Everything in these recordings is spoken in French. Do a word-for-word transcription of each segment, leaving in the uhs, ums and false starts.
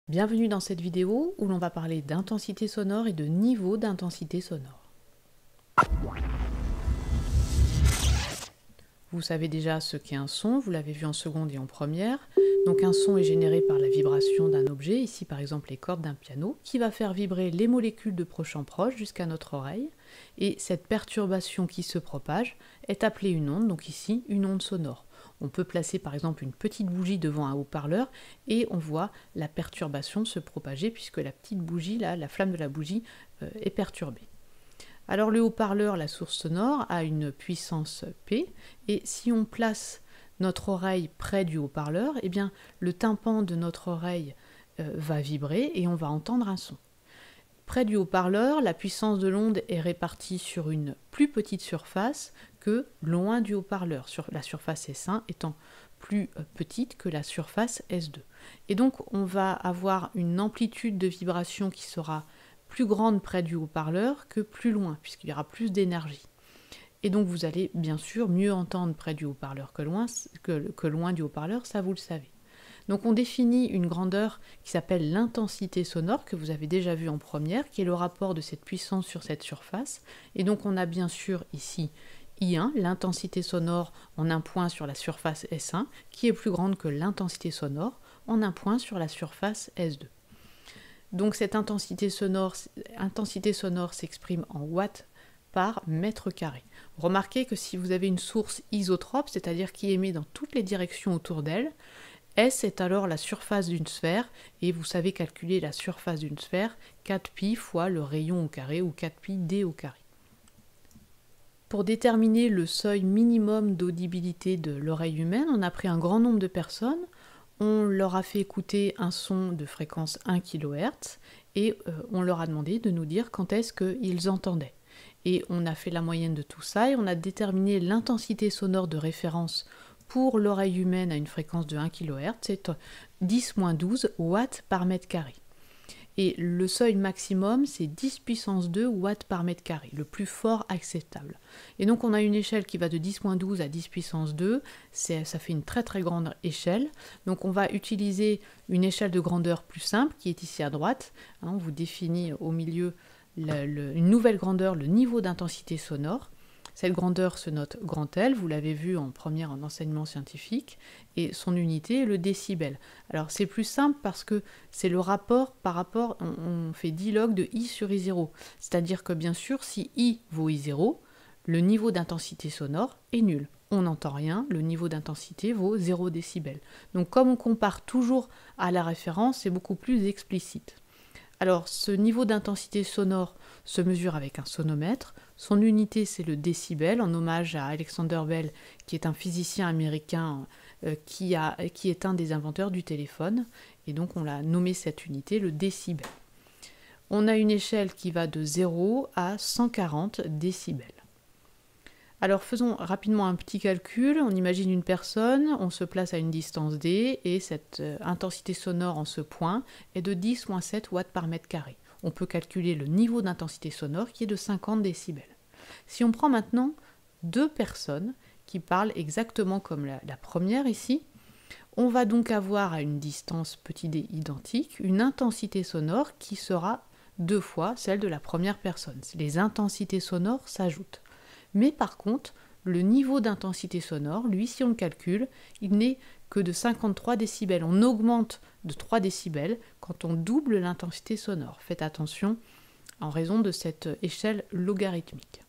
Bienvenue dans cette vidéo où l'on va parler d'intensité sonore et de niveau d'intensité sonore. Vous savez déjà ce qu'est un son, vous l'avez vu en seconde et en première. Donc un son est généré par la vibration d'un objet, ici par exemple les cordes d'un piano, qui va faire vibrer les molécules de proche en proche jusqu'à notre oreille. Et cette perturbation qui se propage est appelée une onde, donc ici une onde sonore. On peut placer par exemple une petite bougie devant un haut-parleur et on voit la perturbation se propager puisque la petite bougie, là, la flamme de la bougie euh, est perturbée. Alors le haut-parleur, la source sonore, a une puissance P et si on place notre oreille près du haut-parleur, eh bien le tympan de notre oreille euh, va vibrer et on va entendre un son. Près du haut-parleur, la puissance de l'onde est répartie sur une plus petite surface que loin du haut-parleur, sur la surface S un étant plus petite que la surface S deux. Et donc on va avoir une amplitude de vibration qui sera plus grande près du haut-parleur que plus loin, puisqu'il y aura plus d'énergie. Et donc vous allez bien sûr mieux entendre près du haut-parleur que loin, que, que loin du haut-parleur, ça vous le savez. Donc on définit une grandeur qui s'appelle l'intensité sonore, que vous avez déjà vu en première, qui est le rapport de cette puissance sur cette surface. Et donc on a bien sûr ici I un, l'intensité sonore en un point sur la surface S un, qui est plus grande que l'intensité sonore en un point sur la surface S deux. Donc cette intensité sonore, intensité sonore s'exprime en watts par mètre carré. Remarquez que si vous avez une source isotrope, c'est-à-dire qui émet dans toutes les directions autour d'elle, S est alors la surface d'une sphère, et vous savez calculer la surface d'une sphère, quatre pi fois le rayon au carré, ou quatre pi d au carré. Pour déterminer le seuil minimum d'audibilité de l'oreille humaine, on a pris un grand nombre de personnes, on leur a fait écouter un son de fréquence un kilohertz, et euh, on leur a demandé de nous dire quand est-ce qu'ils entendaient. Et on a fait la moyenne de tout ça, et on a déterminé l'intensité sonore de référence pour l'oreille humaine à une fréquence de un kilohertz, c'est dix moins douze watts par mètre carré. Et le seuil maximum, c'est dix puissance deux watts par mètre carré, le plus fort acceptable. Et donc on a une échelle qui va de dix moins douze à dix puissance deux, ça fait une très très grande échelle. Donc on va utiliser une échelle de grandeur plus simple, qui est ici à droite. Hein, on vous définit au milieu le, le, une nouvelle grandeur, le niveau d'intensité sonore. Cette grandeur se note grand L, vous l'avez vu en première en enseignement scientifique, et son unité est le décibel. Alors c'est plus simple parce que c'est le rapport par rapport, on, on fait dix log de I sur I zéro. C'est-à-dire que bien sûr, si I vaut I zéro, le niveau d'intensité sonore est nul. On n'entend rien, le niveau d'intensité vaut zéro décibel. Donc comme on compare toujours à la référence, c'est beaucoup plus explicite. Alors, ce niveau d'intensité sonore se mesure avec un sonomètre. Son unité, c'est le décibel, en hommage à Alexander Bell, qui est un physicien américain euh, qui, a, qui est un des inventeurs du téléphone. Et donc, on l'a nommé cette unité, le décibel. On a une échelle qui va de zéro à cent quarante décibels. Alors faisons rapidement un petit calcul, on imagine une personne, on se place à une distance d et cette euh, intensité sonore en ce point est de dix moins sept watts par mètre carré. On peut calculer le niveau d'intensité sonore qui est de cinquante décibels. Si on prend maintenant deux personnes qui parlent exactement comme la, la première ici, on va donc avoir à une distance petit d identique une intensité sonore qui sera deux fois celle de la première personne. Les intensités sonores s'ajoutent. Mais par contre, le niveau d'intensité sonore, lui, si on le calcule, il n'est que de cinquante-trois décibels. On augmente de trois décibels quand on double l'intensité sonore. Faites attention en raison de cette échelle logarithmique.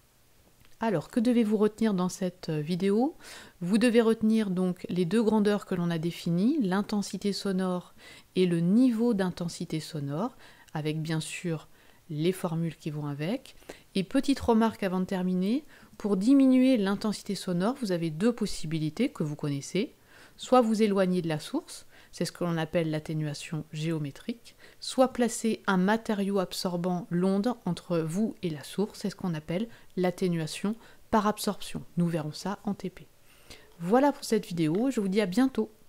Alors, que devez-vous retenir dans cette vidéo? Vous devez retenir donc les deux grandeurs que l'on a définies, l'intensité sonore et le niveau d'intensité sonore, avec bien sûr les formules qui vont avec. Et petite remarque avant de terminer, pour diminuer l'intensité sonore, vous avez deux possibilités que vous connaissez. Soit vous éloignez de la source, c'est ce que l'on appelle l'atténuation géométrique, soit placer un matériau absorbant l'onde entre vous et la source, c'est ce qu'on appelle l'atténuation par absorption. Nous verrons ça en T P. Voilà pour cette vidéo, je vous dis à bientôt.